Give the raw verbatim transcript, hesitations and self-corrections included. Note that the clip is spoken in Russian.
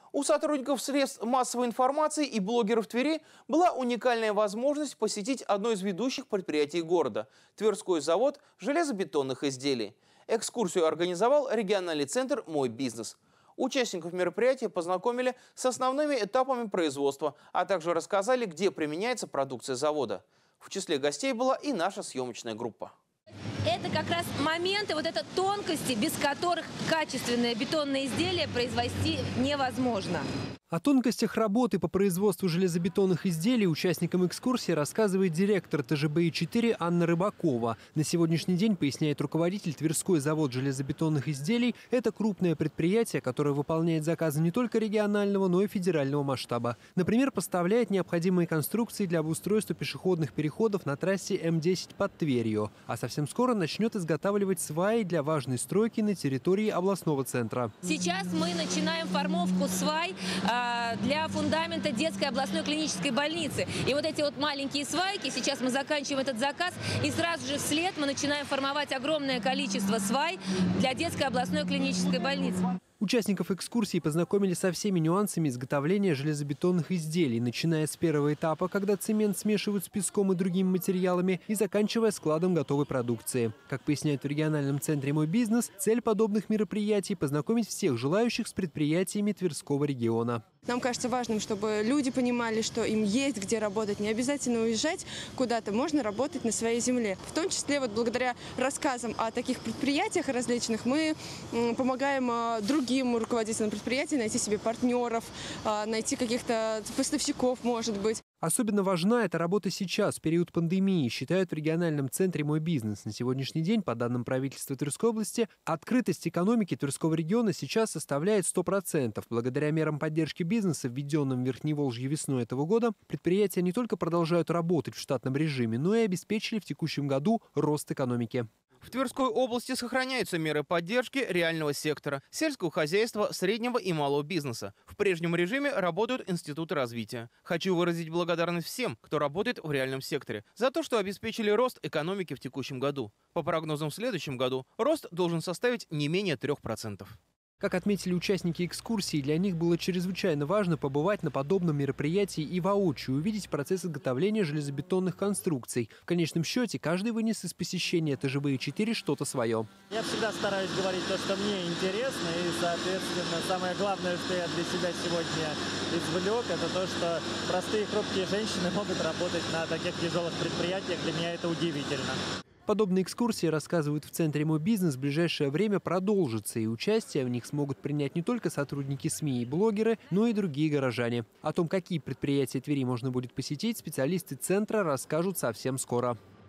У сотрудников средств массовой информации и блогеров Твери была уникальная возможность посетить одно из ведущих предприятий города – Тверской завод железобетонных изделий. Экскурсию организовал региональный центр «Мой бизнес». Участников мероприятия познакомили с основными этапами производства, а также рассказали, где применяется продукция завода. В числе гостей была и наша съемочная группа. Это как раз моменты, вот это тонкости, без которых качественное бетонное изделие произвести невозможно. О тонкостях работы по производству железобетонных изделий участникам экскурсии рассказывает директор Т Ж Б И четыре Анна Рыбакова. На сегодняшний день, поясняет руководитель, Тверской завод железобетонных изделий – это крупное предприятие, которое выполняет заказы не только регионального, но и федерального масштаба. Например, поставляет необходимые конструкции для обустройства пешеходных переходов на трассе М десять под Тверью. А совсем скоро начнет изготавливать сваи для важной стройки на территории областного центра. Сейчас мы начинаем формовку свай для фундамента детской областной клинической больницы. И вот эти вот маленькие свайки, сейчас мы заканчиваем этот заказ, и сразу же вслед мы начинаем формовать огромное количество свай для детской областной клинической больницы. Участников экскурсии познакомили со всеми нюансами изготовления железобетонных изделий, начиная с первого этапа, когда цемент смешивают с песком и другими материалами, и заканчивая складом готовой продукции. Как поясняют в региональном центре «Мой бизнес», цель подобных мероприятий – познакомить всех желающих с предприятиями Тверского региона. Нам кажется важным, чтобы люди понимали, что им есть где работать. Не обязательно уезжать куда-то, можно работать на своей земле. В том числе вот благодаря рассказам о таких предприятиях различных мы помогаем другим руководителям предприятий найти себе партнеров, найти каких-то поставщиков, может быть. Особенно важна эта работа сейчас, в период пандемии, считают в региональном центре «Мой бизнес». На сегодняшний день, по данным правительства Тверской области, открытость экономики Тверского региона сейчас составляет сто процентов. Благодаря мерам поддержки бизнеса, введенным в Верхневолжье весной этого года, предприятия не только продолжают работать в штатном режиме, но и обеспечили в текущем году рост экономики. В Тверской области сохраняются меры поддержки реального сектора, сельского хозяйства, среднего и малого бизнеса. В прежнем режиме работают институты развития. Хочу выразить благодарность всем, кто работает в реальном секторе, за то, что обеспечили рост экономики в текущем году. По прогнозам в следующем году рост должен составить не менее трех процентов. Как отметили участники экскурсии, для них было чрезвычайно важно побывать на подобном мероприятии и воочию увидеть процесс изготовления железобетонных конструкций. В конечном счете, каждый вынес из посещения Т Ж Б И четыре что-то свое. Я всегда стараюсь говорить то, что мне интересно, и, соответственно, самое главное, что я для себя сегодня извлек, это то, что простые хрупкие женщины могут работать на таких тяжелых предприятиях. Для меня это удивительно. Подобные экскурсии, рассказывают в центре «Мой бизнес», в ближайшее время продолжатся, и участие в них смогут принять не только сотрудники СМИ и блогеры, но и другие горожане. О том, какие предприятия Твери можно будет посетить, специалисты центра расскажут совсем скоро.